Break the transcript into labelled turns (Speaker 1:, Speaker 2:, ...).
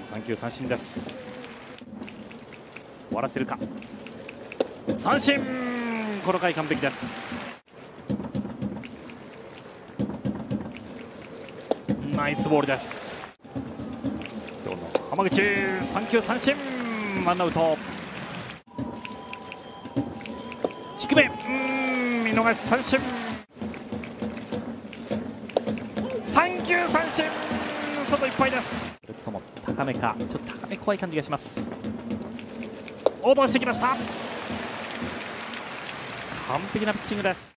Speaker 1: 3球三振です。終わらせるか。三振、この回完璧です。ナイスボールです。今日の浜口、3球三振、ワンアウト。低め、見逃し三振。3球三振、外いっぱいです。レフトも高めか、ちょっと高め怖い感じがします。落としてきました。完璧なピッチングです。